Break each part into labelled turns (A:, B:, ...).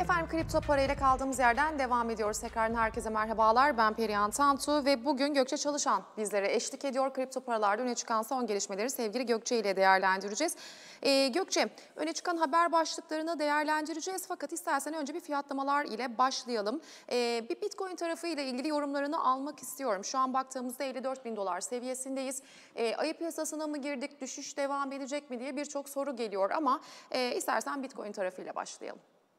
A: Efendim kripto parayla kaldığımız yerden devam ediyoruz. Tekrardan herkese merhabalar. Ben Perihan Tantu ve bugün Gökçe Çalışan bizlere eşlik ediyor. Kripto paralarda öne çıkan son gelişmeleri sevgili Gökçe ile değerlendireceğiz. Gökçe, öne çıkan haber başlıklarını değerlendireceğiz. Fakat istersen önce bir fiyatlamalar ile başlayalım. Bir Bitcoin tarafı ile ilgili yorumlarını almak istiyorum. Şu an baktığımızda 54 bin dolar seviyesindeyiz. Ayı piyasasına mı girdik, düşüş devam edecek mi diye birçok soru geliyor ama istersen Bitcoin tarafıyla başlayalım.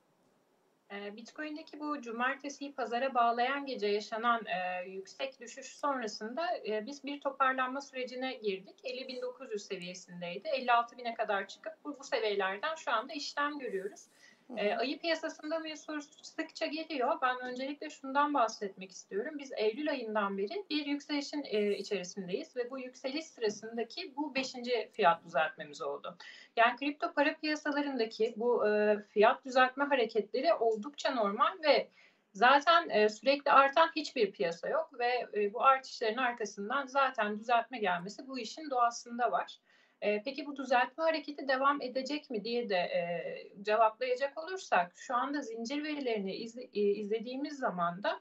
B: Bitcoin'deki bu cumartesiyi pazara bağlayan gece yaşanan yüksek düşüş sonrasında biz bir toparlanma sürecine girdik. 50.900 seviyesindeydi. 56.000'e kadar çıkıp bu seviyelerden şu anda işlem görüyoruz. Ayı piyasasında bir soru sıkça geliyor. Ben öncelikle şundan bahsetmek istiyorum. Biz Eylül ayından beri bir yükselişin içerisindeyiz ve bu yükseliş sırasındaki bu 5. fiyat düzeltmemiz oldu. Yani kripto para piyasalarındaki bu fiyat düzeltme hareketleri oldukça normal ve zaten sürekli artan hiçbir piyasa yok ve bu artışların arkasından zaten düzeltme gelmesi bu işin doğasında var. Peki bu düzeltme hareketi devam edecek mi diye de cevaplayacak olursak şu anda zincir verilerini izlediğimiz zaman da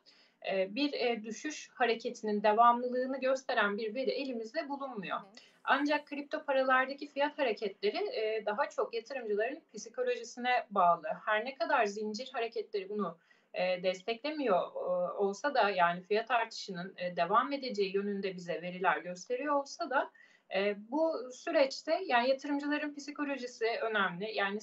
B: bir düşüş hareketinin devamlılığını gösteren bir veri elimizde bulunmuyor. Ancak kripto paralardaki fiyat hareketleri daha çok yatırımcıların psikolojisine bağlı. Her ne kadar zincir hareketleri bunu desteklemiyor olsa da yani fiyat artışının devam edeceği yönünde bize veriler gösteriyor olsa da bu süreçte yani yatırımcıların psikolojisi önemli. Yani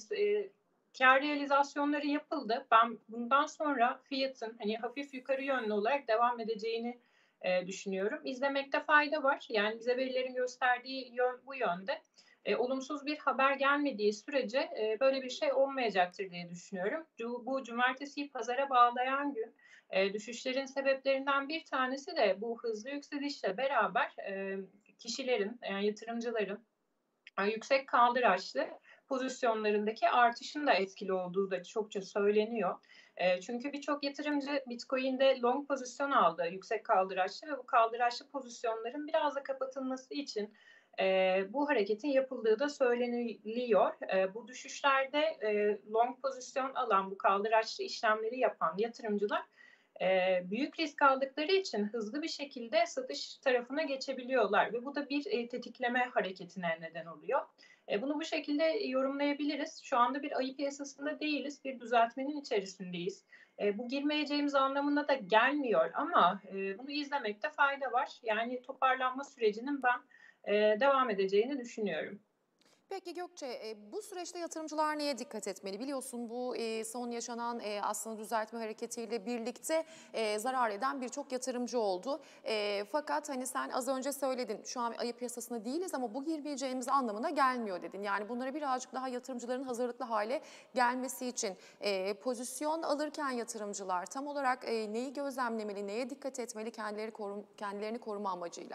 B: kar realizasyonları yapıldı. Ben bundan sonra fiyatın hani hafif yukarı yönlü olarak devam edeceğini düşünüyorum. İzlemekte fayda var. Yani bize verilerin gösterdiği yön bu yönde. Olumsuz bir haber gelmediği sürece böyle bir şey olmayacaktır diye düşünüyorum. Bu cumartesiyi pazara bağlayan gün düşüşlerin sebeplerinden bir tanesi de bu hızlı yükselişle beraber kişilerin, yani yatırımcıların yüksek kaldıraçlı pozisyonlarındaki artışın da etkili olduğu da çokça söyleniyor. Çünkü birçok yatırımcı Bitcoin'de long pozisyon aldı yüksek kaldıraçlı ve bu kaldıraçlı pozisyonların biraz da kapatılması için bu hareketin yapıldığı da söyleniliyor. Bu düşüşlerde long pozisyon alan, bu kaldıraçlı işlemleri yapan yatırımcılar büyük risk aldıkları için hızlı bir şekilde satış tarafına geçebiliyorlar ve bu da bir tetikleme hareketine neden oluyor. Bunu bu şekilde yorumlayabiliriz. Şu anda bir ayı piyasasında değiliz, bir düzeltmenin içerisindeyiz. Bu girmeyeceğimiz anlamına da gelmiyor ama bunu izlemekte fayda var. Yani toparlanma sürecinin ben devam edeceğini düşünüyorum.
A: Peki Gökçe, bu süreçte yatırımcılar neye dikkat etmeli? Biliyorsun bu son yaşanan aslında düzeltme hareketiyle birlikte zarar eden birçok yatırımcı oldu. Fakat hani sen az önce söyledin şu an ayı piyasasında değiliz ama bu girmeyeceğimiz anlamına gelmiyor dedin. Yani bunları birazcık daha yatırımcıların hazırlıklı hale gelmesi için pozisyon alırken yatırımcılar tam olarak neyi gözlemlemeli, neye dikkat etmeli kendilerini koruma amacıyla?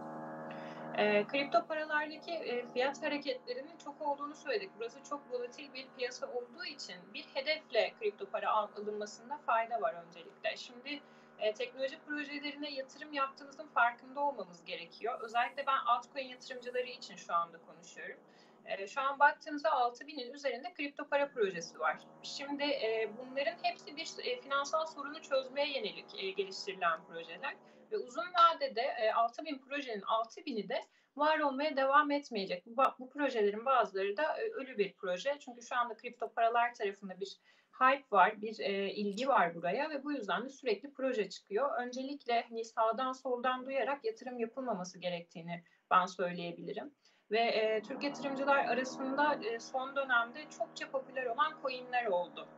B: Kripto paralardaki fiyat hareketlerinin çok olduğunu söyledik. Burası çok volatil bir piyasa olduğu için bir hedefle kripto para alınmasında fayda var öncelikle. Şimdi teknoloji projelerine yatırım yaptığımızın farkında olmamız gerekiyor. Özellikle ben altcoin yatırımcıları için şu anda konuşuyorum. Şu an baktığımızda 6.000'in üzerinde kripto para projesi var. Şimdi bunların hepsi bir finansal sorunu çözmeye yönelik geliştirilen projeler. Ve uzun vadede 6.000 projenin 6.000'i de var olmaya devam etmeyecek. Bu projelerin bazıları da ölü bir proje. Çünkü şu anda kripto paralar tarafında bir hype var, bir ilgi var buraya ve bu yüzden de sürekli proje çıkıyor. Öncelikle hani sağdan soldan duyarak yatırım yapılmaması gerektiğini ben söyleyebilirim. Ve Türk yatırımcılar arasında son dönemde çokça popüler olan coinler oldu.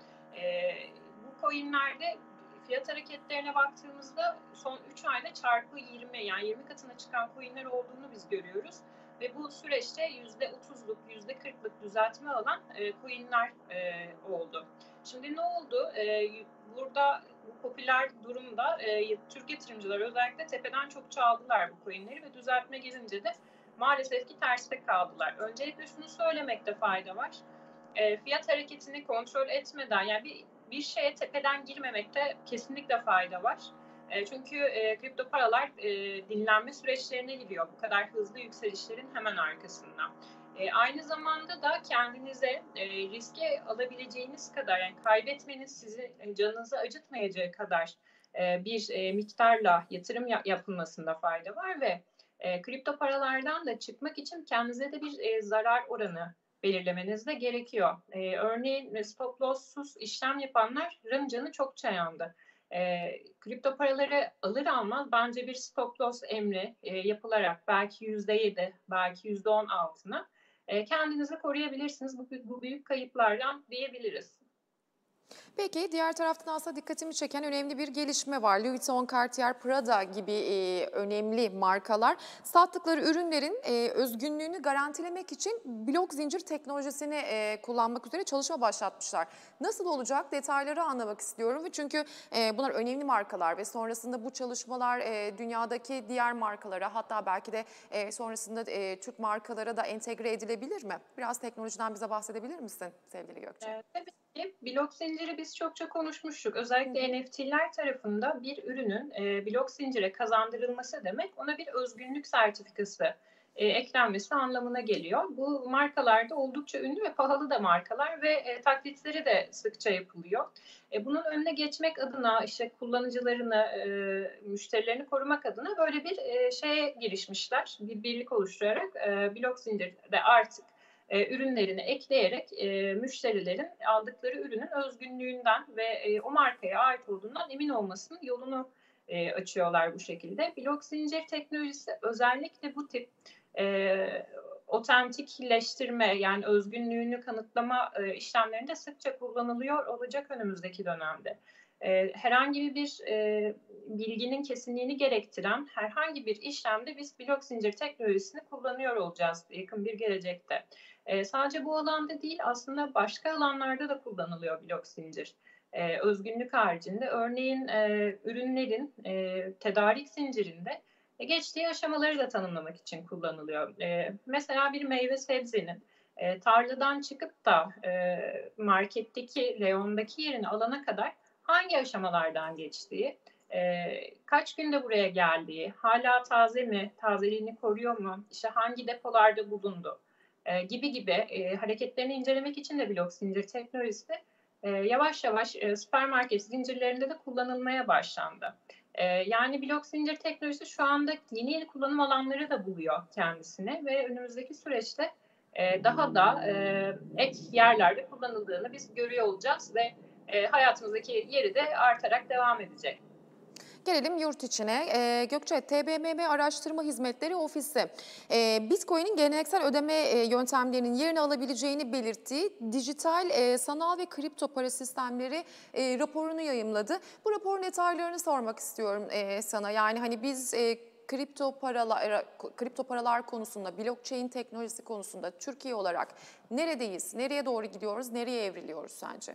B: Bu coinlerde fiyat hareketlerine baktığımızda son 3 ayda çarpı 20 yani 20 katına çıkan coinler olduğunu biz görüyoruz. Ve bu süreçte %30'luk, %40'lık düzeltme alan coinler oldu. Şimdi ne oldu? Burada bu popüler durumda Türk yatırımcılar özellikle tepeden çok çaldılar bu coinleri ve düzeltme gelince de maalesef ki terste kaldılar. Öncelikle şunu söylemekte fayda var. Fiyat hareketini kontrol etmeden yani bir şeye tepeden girmemekte kesinlikle fayda var. Çünkü kripto paralar dinlenme süreçlerine giriyor bu kadar hızlı yükselişlerin hemen arkasından. Aynı zamanda da kendinize riske alabileceğiniz kadar, yani kaybetmeniz sizi canınızı acıtmayacağı kadar bir miktarla yatırım yapılmasında fayda var ve kripto paralardan da çıkmak için kendinize de bir zarar oranı belirlemeniz de gerekiyor. Örneğin stop loss'suz işlem yapanların canı çokça yandı. Kripto paraları alır almaz bence bir stop loss emri yapılarak belki %7, belki %10 altına kendinizi koruyabilirsiniz bu büyük kayıplardan diyebiliriz.
A: Peki diğer taraftan aslında dikkatimi çeken önemli bir gelişme var. Louis Vuitton, Cartier, Prada gibi önemli markalar sattıkları ürünlerin özgünlüğünü garantilemek için blok zincir teknolojisini kullanmak üzere çalışma başlatmışlar. Nasıl olacak? Detayları anlamak istiyorum. Çünkü bunlar önemli markalar ve sonrasında bu çalışmalar dünyadaki diğer markalara, hatta belki de sonrasında Türk markalara da entegre edilebilir mi? Biraz teknolojiden bize bahsedebilir misin sevgili Gökçe?
B: Tabii ki blok zinciri biz çokça konuşmuştuk.
A: Hı
B: Özellikle
A: hı.
B: NFT'ler tarafında bir ürünün blok zincire kazandırılması demek ona bir özgünlük sertifikası eklenmesi anlamına geliyor. Bu markalarda oldukça ünlü ve pahalı da markalar ve taklitleri de sıkça yapılıyor. Bunun önüne geçmek adına işte kullanıcılarını, müşterilerini korumak adına böyle bir şeye girişmişler. Bir birlik oluşturarak blok zincirde artık ürünlerini ekleyerek müşterilerin aldıkları ürünün özgünlüğünden ve o markaya ait olduğundan emin olmasının yolunu açıyorlar bu şekilde. Blok zincir teknolojisi özellikle bu tip e, otentikleştirme, yani özgünlüğünü kanıtlama işlemlerinde sıkça kullanılıyor olacak önümüzdeki dönemde. Herhangi bir bilginin kesinliğini gerektiren herhangi bir işlemde biz blok zincir teknolojisini kullanıyor olacağız yakın bir gelecekte. Sadece bu alanda değil, aslında başka alanlarda da kullanılıyor blok zincir. Özgünlük haricinde örneğin ürünlerin tedarik zincirinde geçtiği aşamaları da tanımlamak için kullanılıyor. Mesela bir meyve sebzenin tarladan çıkıp da marketteki, reyondaki yerini alana kadar hangi aşamalardan geçtiği, kaç günde buraya geldiği, hala taze mi, tazeliğini koruyor mu, işte hangi depolarda bulundu gibi hareketlerini incelemek için de blok zincir teknolojisi yavaş yavaş süpermarket zincirlerinde de kullanılmaya başlandı. Yani blok zincir teknolojisi şu anda yeni kullanım alanları da buluyor kendisine ve önümüzdeki süreçte daha da ek yerlerde kullanıldığını biz görüyor olacağız ve hayatımızdaki yeri de artarak devam edecek.
A: Gelelim yurt içine. Gökçe, TBMM Araştırma Hizmetleri Ofisi, Bitcoin'in geleneksel ödeme yöntemlerinin yerini alabileceğini belirttiği dijital sanal ve kripto para sistemleri raporunu yayımladı. Bu raporun detaylarını sormak istiyorum sana. Yani hani biz kripto paralar konusunda, blockchain teknolojisi konusunda Türkiye olarak neredeyiz, nereye doğru gidiyoruz, nereye evriliyoruz sence?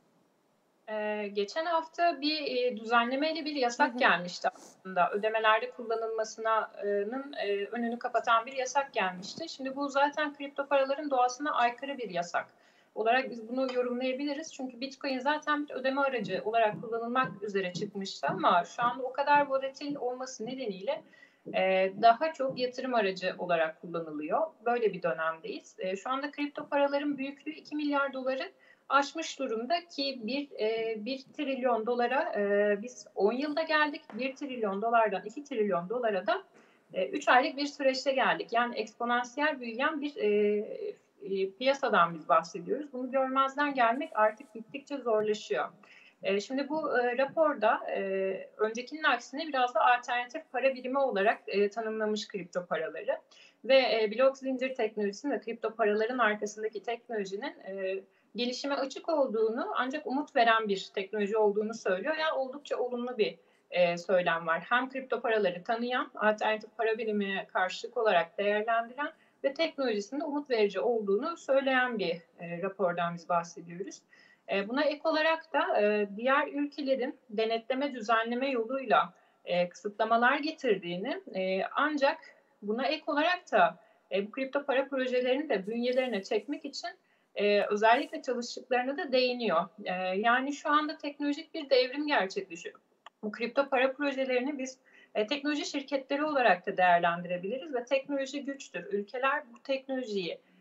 B: Geçen hafta bir düzenlemeyle bir
A: Hı
B: yasak
A: hı.
B: gelmişti aslında. Ödemelerde kullanılmasının önünü kapatan bir yasak gelmişti. Şimdi bu zaten kripto paraların doğasına aykırı bir yasak olarak biz bunu yorumlayabiliriz. Çünkü Bitcoin zaten bir ödeme aracı olarak kullanılmak üzere çıkmıştı ama şu anda o kadar volatil olması nedeniyle daha çok yatırım aracı olarak kullanılıyor. Böyle bir dönemdeyiz. Şu anda kripto paraların büyüklüğü 2 milyar doları aşmış durumda ki bir trilyon dolara biz 10 yılda geldik. 1 trilyon dolardan 2 trilyon dolara da 3 aylık bir süreçte geldik. Yani eksponansiyel büyüyen bir piyasadan biz bahsediyoruz. Bunu görmezden gelmek artık gittikçe zorlaşıyor. Şimdi bu raporda öncekinin aksine biraz da alternatif para birimi olarak tanımlamış kripto paraları. Ve blok zincir teknolojisinin ve kripto paraların arkasındaki teknolojinin gelişime açık olduğunu ancak umut veren bir teknoloji olduğunu söylüyor. Yani oldukça olumlu bir söylem var. Hem kripto paraları tanıyan, alternatif para birimine karşılık olarak değerlendiren ve teknolojisinde umut verici olduğunu söyleyen bir rapordan biz bahsediyoruz. Buna ek olarak da diğer ülkelerin denetleme, düzenleme yoluyla kısıtlamalar getirdiğini ancak buna ek olarak da bu kripto para projelerini de bünyelerine çekmek için özellikle çalıştıklarına da değiniyor. Yani şu anda teknolojik bir devrim gerçekleşiyor. Bu kripto para projelerini biz teknoloji şirketleri olarak da değerlendirebiliriz ve teknoloji güçtür. Ülkeler bu teknolojiyi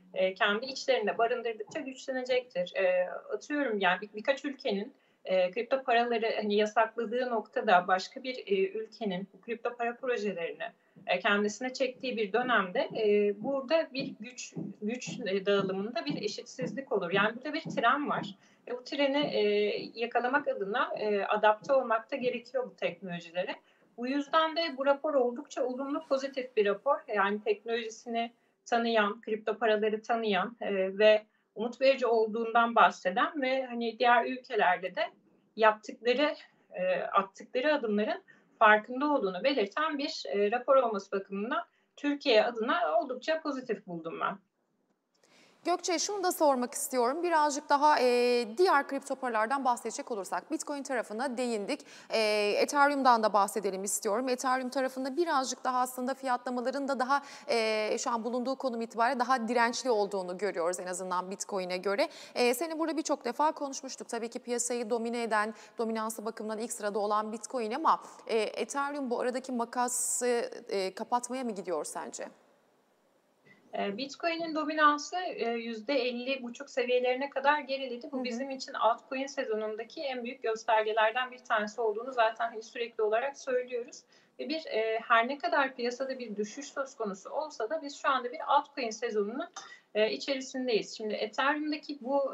B: kendi içlerinde barındırdıkça güçlenecektir. Atıyorum yani birkaç ülkenin kripto paraları hani yasakladığı noktada başka bir ülkenin bu kripto para projelerini kendisine çektiği bir dönemde burada bir güç dağılımında bir eşitsizlik olur. Yani burada bir tren var. Bu treni yakalamak adına adapte olmak da gerekiyor bu teknolojilere. Bu yüzden de bu rapor oldukça olumlu, pozitif bir rapor. Yani teknolojisini tanıyan, kripto paraları tanıyan ve umut verici olduğundan bahseden ve hani diğer ülkelerde de yaptıkları, attıkları adımların farkında olduğunu belirten bir rapor olması bakımından Türkiye adına oldukça pozitif buldum ben.
A: Gökçe, şunu da sormak istiyorum. Birazcık daha diğer kripto paralardan bahsedecek olursak, Bitcoin tarafına değindik. Ethereum'dan da bahsedelim istiyorum. Ethereum tarafında birazcık daha aslında fiyatlamaların da daha şu an bulunduğu konum itibariyle daha dirençli olduğunu görüyoruz en azından Bitcoin'e göre. Seni burada birçok defa konuşmuştuk. Tabii ki piyasayı domine eden, dominansı bakımından ilk sırada olan Bitcoin ama Ethereum bu aradaki makası kapatmaya mı gidiyor sence?
B: Bitcoin'in dominansı %50,5 seviyelerine kadar geriledi. Bu bizim için altcoin sezonundaki en büyük göstergelerden bir tanesi olduğunu zaten hani sürekli olarak söylüyoruz. Ve her ne kadar piyasada bir düşüş söz konusu olsa da biz şu anda bir altcoin sezonunun içerisindeyiz. Şimdi Ethereum'daki bu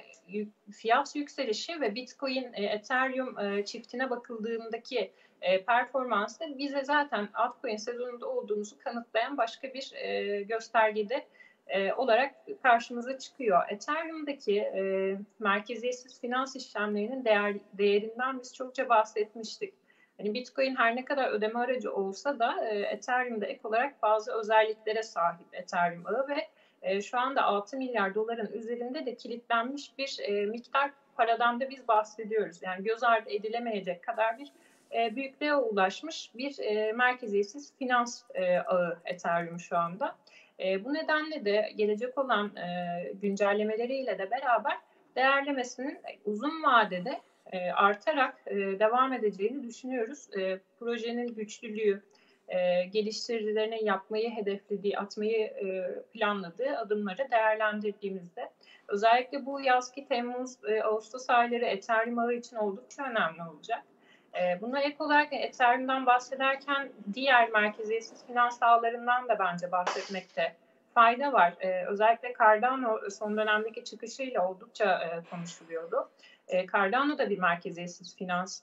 B: fiyat yükselişi ve Bitcoin Ethereum çiftine bakıldığındaki performansı bize zaten altcoin sezonunda olduğumuzu kanıtlayan başka bir göstergede olarak karşımıza çıkıyor. Ethereum'daki merkeziyetsiz finans işlemlerinin değerinden biz çokça bahsetmiştik. Hani Bitcoin her ne kadar ödeme aracı olsa da Ethereum'da ek olarak bazı özelliklere sahip Ethereum ağı ve şu anda 6 milyar doların üzerinde de kilitlenmiş bir miktar paradan da biz bahsediyoruz. Yani göz ardı edilemeyecek kadar bir büyüklüğe ulaşmış bir merkeziyetsiz finans ağı Ethereum şu anda. Bu nedenle de gelecek olan güncellemeleriyle de beraber değerlemesinin uzun vadede artarak devam edeceğini düşünüyoruz. Projenin güçlülüğü, geliştiricilerinin yapmayı hedeflediği, atmayı planladığı adımları değerlendirdiğimizde özellikle bu yazki Temmuz, Ağustos ayları Ethereum ağı için oldukça önemli olacak. Buna ek olarak Ethereum'dan bahsederken diğer merkeziyetsiz finans ağlarından da bence bahsetmekte fayda var. Özellikle Cardano son dönemdeki çıkışıyla oldukça konuşuluyordu. Cardano da bir merkeziyetsiz finans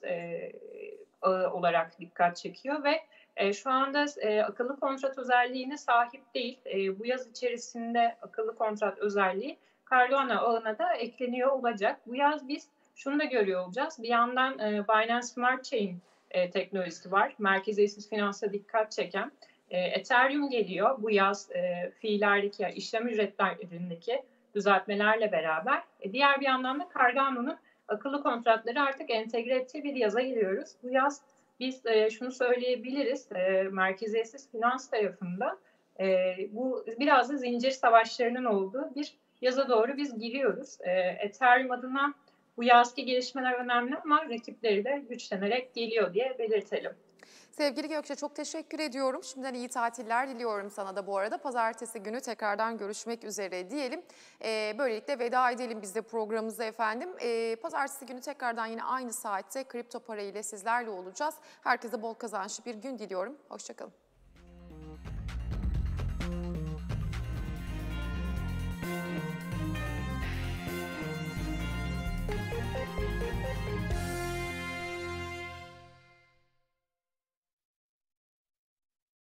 B: ağı olarak dikkat çekiyor ve şu anda akıllı kontrat özelliğine sahip değil. Bu yaz içerisinde akıllı kontrat özelliği Cardano ağına da ekleniyor olacak. Bu yaz biz şunu da görüyor olacağız. Bir yandan Binance Smart Chain teknolojisi var. Merkeziyetsiz finansa dikkat çeken. Ethereum geliyor bu yaz fiillerdeki yani işlem ücretlerindeki düzeltmelerle beraber. Diğer bir yandan da Cardano'nun akıllı kontratları artık entegre ettiği bir yaza giriyoruz. Bu yaz biz şunu söyleyebiliriz. Merkeziyetsiz finans tarafında bu biraz da zincir savaşlarının olduğu bir yaza doğru biz giriyoruz. Ethereum adına bu yazki gelişmeler önemli ama rakipleri de güçlenerek geliyor diye belirtelim.
A: Sevgili Gökçe, çok teşekkür ediyorum. Şimdiden iyi tatiller diliyorum sana da bu arada. Pazartesi günü tekrardan görüşmek üzere diyelim. Böylelikle veda edelim biz de programımıza efendim. Pazartesi günü tekrardan yine aynı saatte kripto para ile sizlerle olacağız. Herkese bol kazançlı bir gün diliyorum. Hoşçakalın.